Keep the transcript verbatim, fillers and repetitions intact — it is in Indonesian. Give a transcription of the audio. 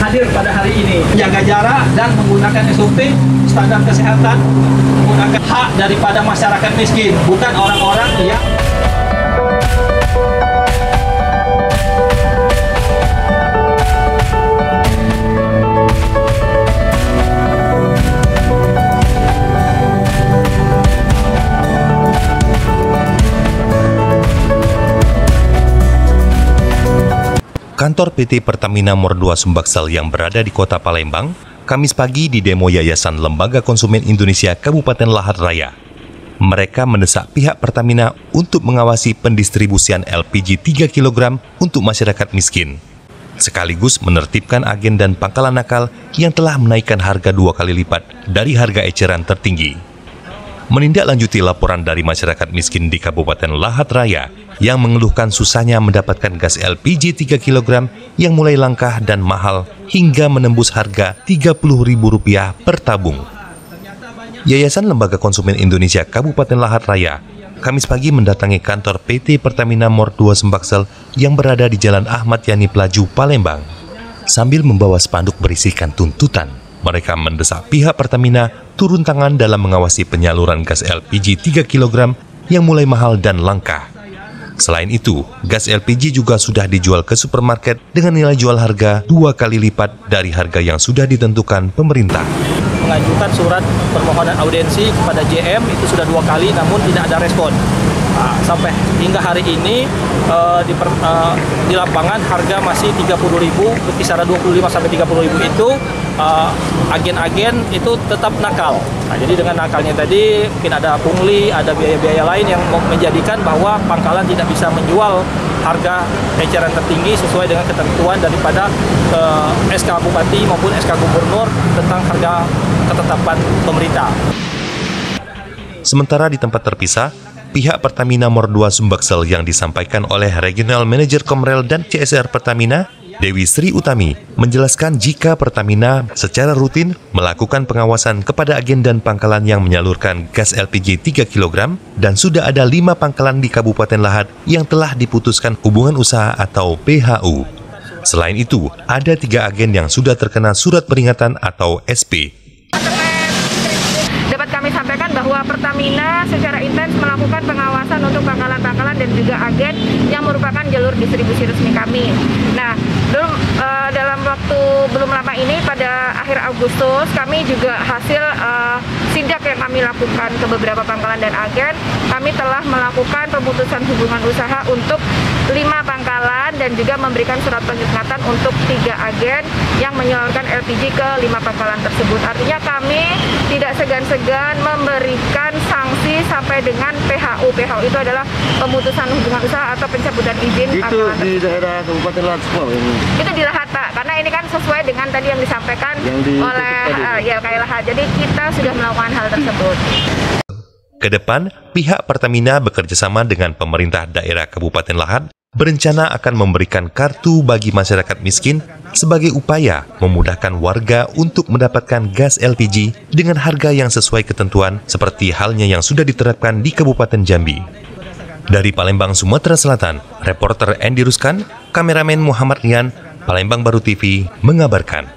hadir pada hari ini. Jaga jarak dan menggunakan S O P, standar kesehatan, menggunakan hak daripada masyarakat miskin, bukan orang-orang yang Kantor P T Pertamina Mor dua Sumbaksel yang berada di Kota Palembang, Kamis pagi di demo Yayasan Lembaga Konsumen Indonesia Kabupaten Lahat Raya. Mereka mendesak pihak Pertamina untuk mengawasi pendistribusian L P G tiga kilogram untuk masyarakat miskin, sekaligus menertibkan agen dan pangkalan nakal yang telah menaikkan harga dua kali lipat dari harga eceran tertinggi. Menindaklanjuti laporan dari masyarakat miskin di Kabupaten Lahat Raya yang mengeluhkan susahnya mendapatkan gas L P G tiga kilogram yang mulai langka dan mahal hingga menembus harga tiga puluh ribu rupiah per tabung. Yayasan Lembaga Konsumen Indonesia Kabupaten Lahat Raya Kamis pagi mendatangi kantor P T Pertamina Mor dua Sumbaksel yang berada di Jalan Ahmad Yani Pelaju, Palembang. Sambil membawa spanduk berisikan tuntutan, mereka mendesak pihak Pertamina turun tangan dalam mengawasi penyaluran gas L P G tiga kilogram yang mulai mahal dan langka. Selain itu, gas L P G juga sudah dijual ke supermarket dengan nilai jual harga dua kali lipat dari harga yang sudah ditentukan pemerintah. Mengajukan surat permohonan audiensi kepada J M itu sudah dua kali, namun tidak ada respon. Nah, sampai hingga hari ini uh, di, per, uh, di lapangan harga masih tiga puluh ribu, kisaran dua puluh lima sampai tiga puluh ribu itu uh, agen-agen itu tetap nakal. Nah, jadi dengan nakalnya tadi mungkin ada pungli, ada biaya-biaya lain yang menjadikan bahwa pangkalan tidak bisa menjual harga eceran tertinggi sesuai dengan ketentuan daripada uh, S K Bupati maupun S K Gubernur tentang harga ketetapan pemerintah. Sementara di tempat terpisah, pihak Pertamina Mor dua Sumbaksel yang disampaikan oleh Regional Manager Komrel dan C S R Pertamina, Dewi Sri Utami, menjelaskan jika Pertamina secara rutin melakukan pengawasan kepada agen dan pangkalan yang menyalurkan gas L P G tiga kilogram dan sudah ada lima pangkalan di Kabupaten Lahat yang telah diputuskan hubungan usaha atau P H U. Selain itu, ada tiga agen yang sudah terkena surat peringatan atau S P. Dapat kami sampaikan bahwa Pertamina secara intens melakukan pengawasan untuk pangkalan-pangkalan dan juga agen yang merupakan jalur distribusi resmi kami. Nah, belum uh, dalam waktu belum lama ini pada akhir Agustus kami juga hasil uh, sidak yang kami lakukan ke beberapa pangkalan dan agen, kami telah melakukan pemutusan hubungan usaha untuk lima pangkalan dan juga memberikan surat peringatan untuk tiga agen yang menyalurkan L P G ke lima pangkalan tersebut. Artinya kami tidak segan-segan memberikan sanksi sampai dengan P H U. P H U itu adalah pemutusan hubungan usaha atau pencabutan izin. Itu di daerah Kabupaten Lahat semua ini? Itu di Lahat, Pak. Karena ini kan sesuai dengan tadi yang disampaikan yang di oleh uh, ya kayak Lahat. Jadi kita sudah melakukan hal tersebut. Kedepan, pihak Pertamina bekerjasama dengan pemerintah daerah Kabupaten Lahat berencana akan memberikan kartu bagi masyarakat miskin sebagai upaya memudahkan warga untuk mendapatkan gas L P G dengan harga yang sesuai ketentuan seperti halnya yang sudah diterapkan di Kabupaten Jambi. Dari Palembang, Sumatera Selatan, reporter Andy Ruskan, kameramen Muhammad Rian, Palembang Baru T V mengabarkan.